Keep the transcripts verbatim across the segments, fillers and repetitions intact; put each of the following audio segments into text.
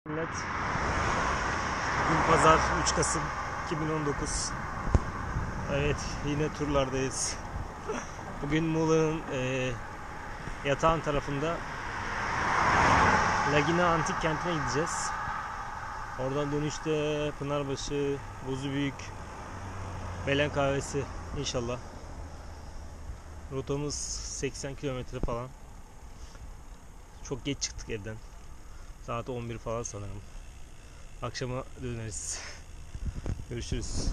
Millet, bugün Pazar üç Kasım iki bin on dokuz. Evet, yine turlardayız. Bugün Muğla'nın e, Yatağan tarafında Lagina Antik Kenti'ne gideceğiz. Oradan dönüşte Pınarbaşı, Bozübük, Belen Kahvesi inşallah. Rotamız seksen kilometre falan. Çok geç çıktık evden. Saat on bir falan sanırım. Akşama döneriz. Görüşürüz.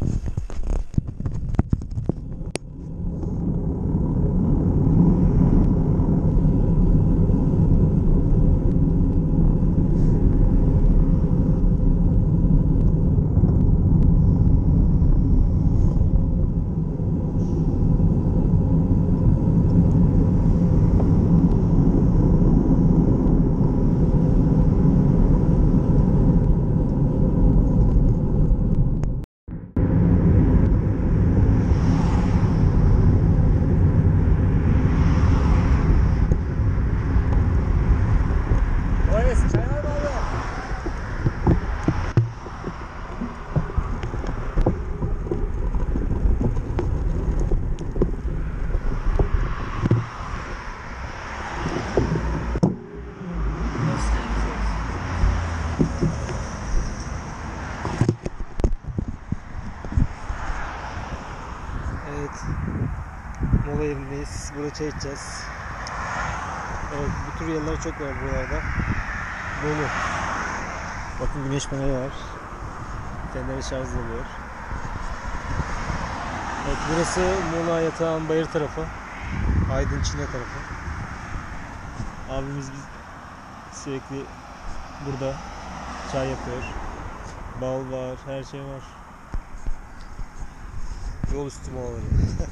Evet, mola yerindeyiz. Burada çay içeceğiz. Evet, bu tür yerler çok var buralarda. Dolu. Bakın güneş paneli var. Feneri şarj oluyor. Evet, burası Muğla Yatağan Bayır tarafı. Aydın Çine tarafı. Abimiz biz sürekli burada çay yapıyor. Bal var, her şey var. Yol üstü molaları.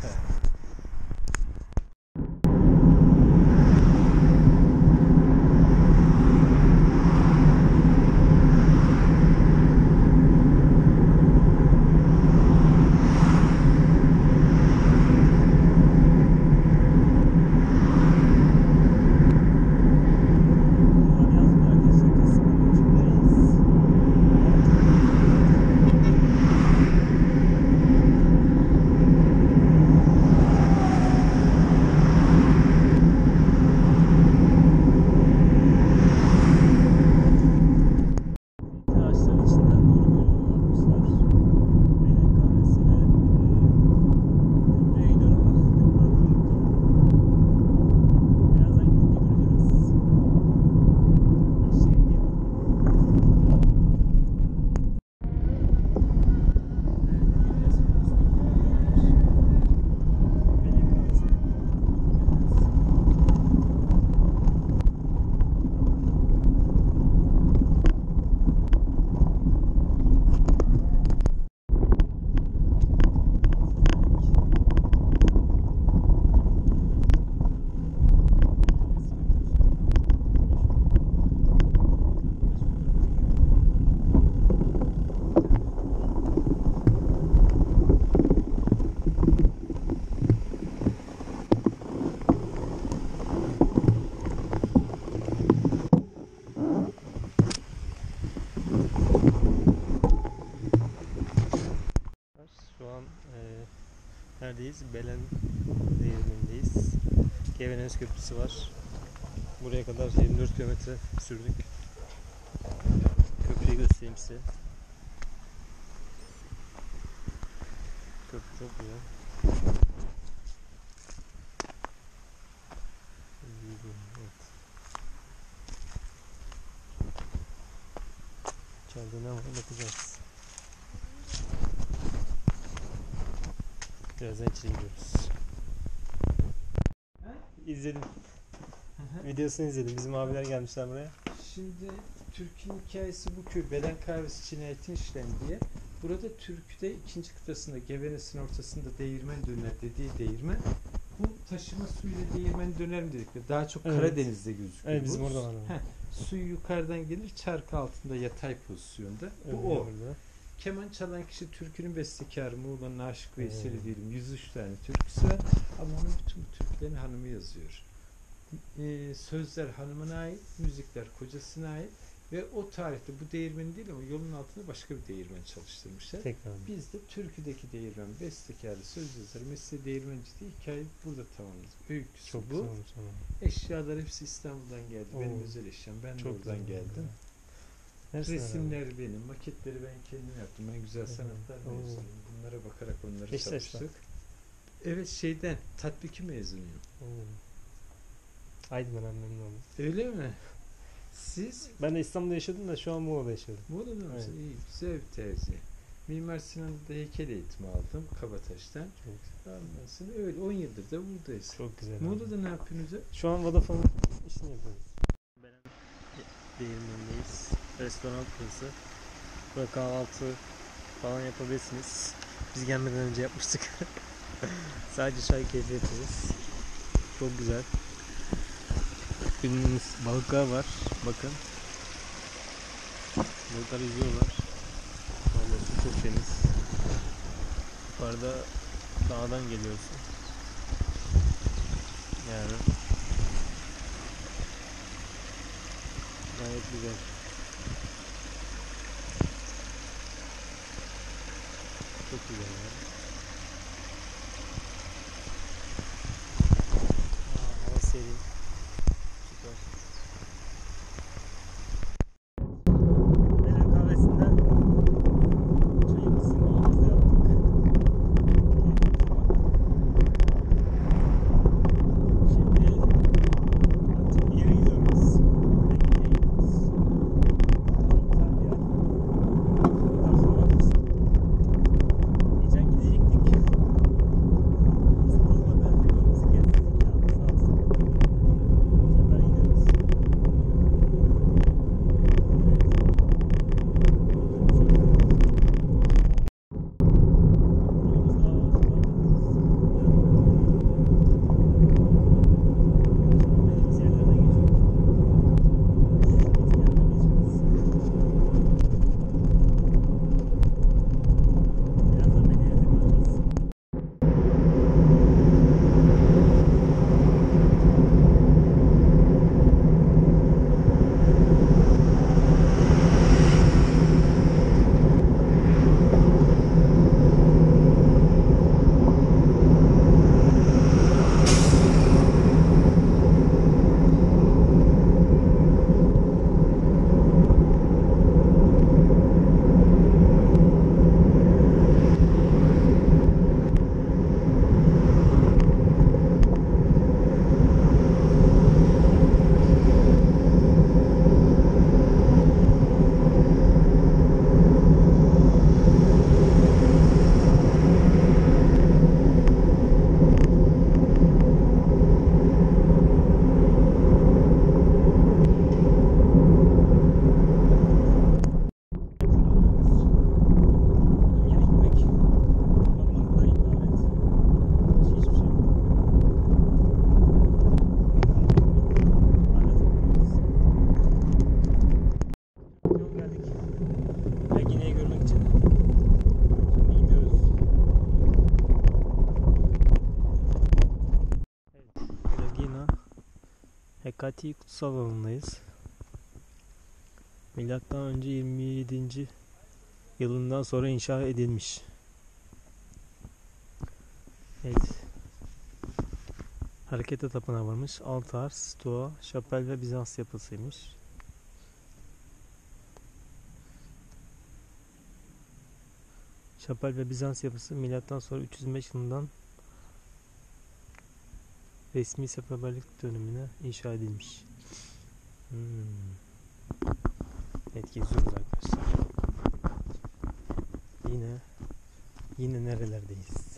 Şu an e, neredeyiz? Belen Değirmeni'ndeyiz. Kevenöz Köprüsü var. Buraya kadar yirmi dört kilometre sürdük. Köprüyü göstereyim size. Köprü çok güzel. Evet. İçeride ne var bakacağız. Birazdan içeri gidiyoruz. İzledim. Videosunu izledim. Bizim abiler gelmişler buraya. Şimdi Türk'ün hikayesi bu köy. Belen kahvesi cinayetin işlendi diye. Burada Türk'te ikinci kıtasında Gevenes'in ortasında değirmen döner dediği değirmen. Bu taşıma suyuyla değirmen döner mi dedik? Daha çok Evet. Karadeniz'de gözüküyor. Evet, bizim bu. orada var. Heh, suyu yukarıdan gelir, çarkı altında yatay pozisyonda. Bu Evet, o. orada. Keman çalan kişi türkünün bestekarı Muğla'nın Aşık Veysel'i hmm. diyelim. yüz üç tane türküsü var. Ama onun bütün bu türkülerin hanımı yazıyor. Ee, sözler hanımına ait, müzikler kocasına ait. Ve o tarihte bu değirmen değil ama yolun altında başka bir değirmen çalıştırmışlar. Tekrar. Biz de türküdeki değirmen, bestekarı, söz yazarı, mesleği değirmenci diye hikayeyi burada tamamladık. Öyküsü Çok bu. güzel olmuş ama. Eşyalar hepsi İstanbul'dan geldi. Benim Oo. özel eşyam. Ben de Çok oradan güzel. geldim. Neresi Resimler benim, maketleri ben kendim yaptım. Ben güzel sanatlar Oo. mezunuyum. Bunlara bakarak onları Beşiktaş'ta. çalıştık. Evet, şeyden, tatbiki mezunuyum. Aydın, ben memnun oldum. Öyle mi? Siz Ben de İstanbul'da yaşadım da şu an Muğla'da yaşıyorum. Muğla'da mısın? Evet. İyi, güzel bir tercih. Mimar Sinan'da heykel eğitimi aldım Kabataş'tan. Çok güzel. Ondan sonra öyle on yıldır da buradayız. Çok güzel. Muğla'da ne yapıyorsunuz? Şu an Vodafone işini yapıyoruz. Beren değirmenindeyiz. Restoran burası. Burada kahvaltı falan yapabilirsiniz. Biz gelmeden önce yapmıştık. Sadece çay keyfi yapıyoruz. Çok güzel. Bildiğiniz balıklar var. Bakın. Balıklar yüzüyorlar. Vallahi su çok temiz. Yukarıda dağdan geliyorsun. Yani gayet güzel. Çok güzel ya. Aa, hava serin. Süper. Beren kahvesinden çayımızı molamızı yaptık. Keyfimiz var. Şimdi artık bir yere gidiyoruz. Ege'ye gidiyoruz. Çok güzel bir yer. Ondan sonra geçen gidecektik. Nasıl olmadı? Yolumuzu kestik ya. Sağ olsun. Bu sefer gidiyoruz. Yolumuz daha var. Bilmediğimiz yerlerden geçiyoruz. Bilmediğimiz yerlerden geçiyoruz. Birazdan medeniyete konuşacağız. Yere gitmek, bakmaktan ibaret. Başka hiçbir şey yok. Hala takılıyoruz. Yol geldik. Lagine'yi görmek için. Şimdi gidiyoruz. Evet. Lagina Hekati kutsal alanındayız. Milattan önce yirmi yedinci yılından sonra inşa edilmiş. Evet. Harekete tapınağı varmış. Altar, stoa, şapel ve Bizans yapısıymış. Şapel ve Bizans yapısı milattan sonra üç yüz beş yılından resmi seferberlik dönemine inşa edilmiş. Hmm. Evet, geziyoruz arkadaşlar. Yine yine nerelerdeyiz?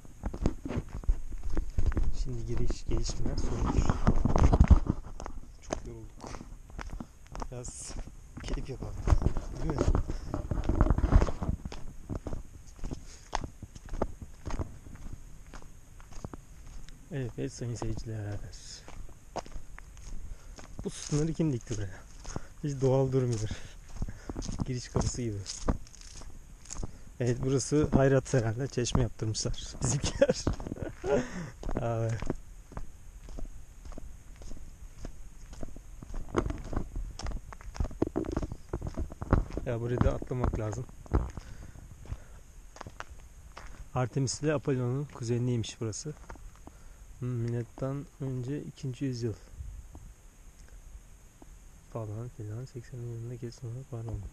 Şimdi giriş gelişme sonuç. Çok yorulduk. Biraz keyif yapalım. Değil mi? Evet, evet sayın seyirciler. Bu sütunları kim dikti buraya? Hiç doğal durmuyor. Giriş kapısı gibi. Evet, burası hayrat herhalde. Çeşme yaptırmışlar bizimkiler. Abi. Ya buraya da atlamak lazım. Artemis ile Apollon'un kuzeniymiş burası. Milattan önce ikinci yüzyıl falan filan seksenli yılında kesin olarak var oldu.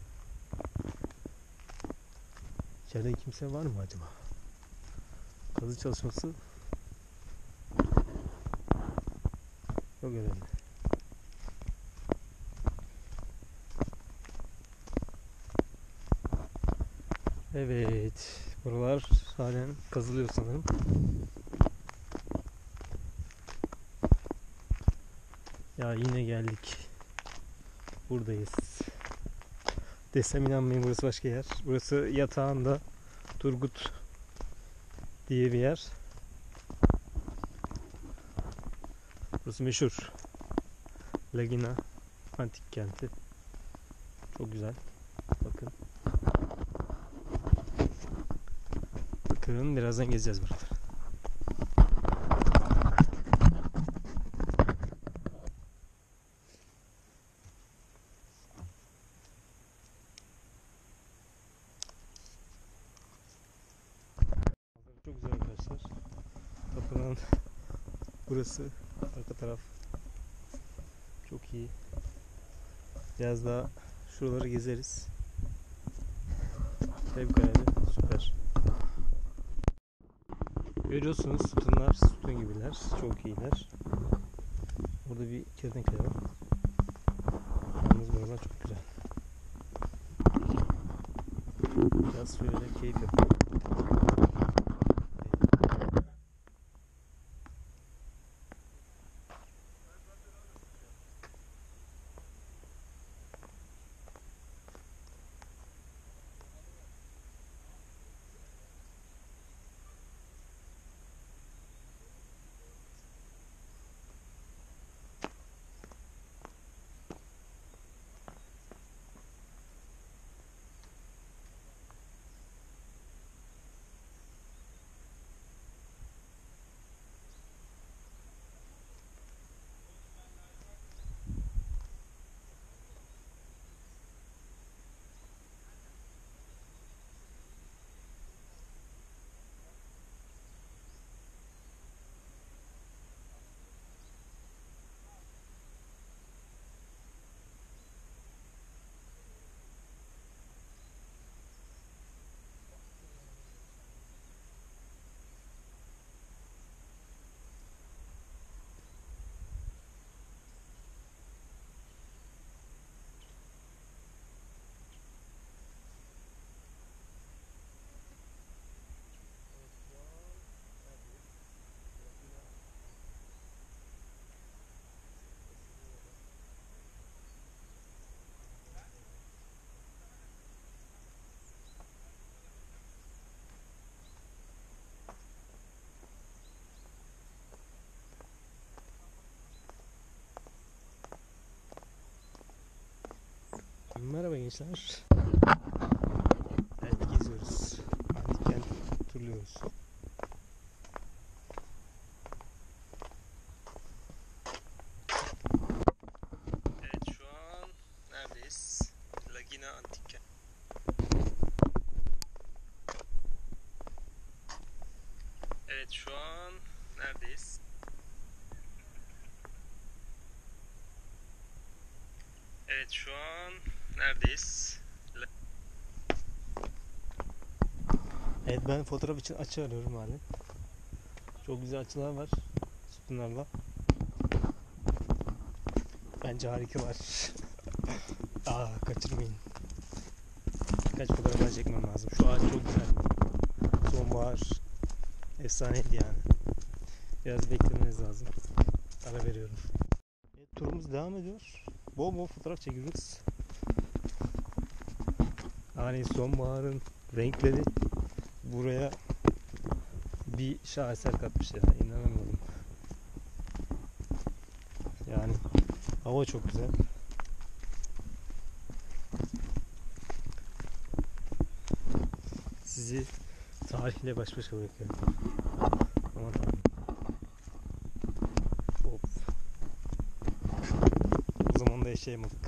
İçeride kimse var mı acaba? Kazı çalışması yok herhalde. Evet, buralar halen kazılıyor sanırım. Ya yine geldik. Buradayız. Desem inanmayın, burası başka yer. Burası yatağında Turgut diye bir yer. Burası meşhur. Lagina antik kenti. Çok güzel. Bakın. Bakın birazdan gezeceğiz buraları. Çok güzel arkadaşlar. Tapınağın burası, arka taraf çok iyi. Biraz daha şuraları gezeriz. Fevkalade süper. Görüyorsunuz sütunlar sütun gibiler. Çok iyiler. Burada bir kertenkele var. Yalnız buralar çok güzel. Biraz şöyle keyif yapalım. Merhaba gençler. Evet, geziyoruz. Antik kent turluyoruz. Evet, şu an neredeyiz? Lagina antik kent. Evet, şu an neredeyiz? Evet, şu an neredeyiz? Evet, ben fotoğraf için açı arıyorum halen. Çok güzel açılar var sütunlarla. Bence harikalar. Aa, kaçırmayın. Birkaç fotoğraf daha çekmem lazım. Şu ağaç çok güzel. Sonbahar efsaneydi yani. Biraz beklemeniz lazım. Ara veriyorum. Evet, turumuz devam ediyor. Bol bol fotoğraf çekiyoruz. Yani sonbaharın renkleri buraya bir şaheser katmış ya. İnanamıyorum. Yani hava çok güzel. Sizi tarihle baş başa bırakıyorum. Aman tanrım. Of. O zaman da yaşayamadık.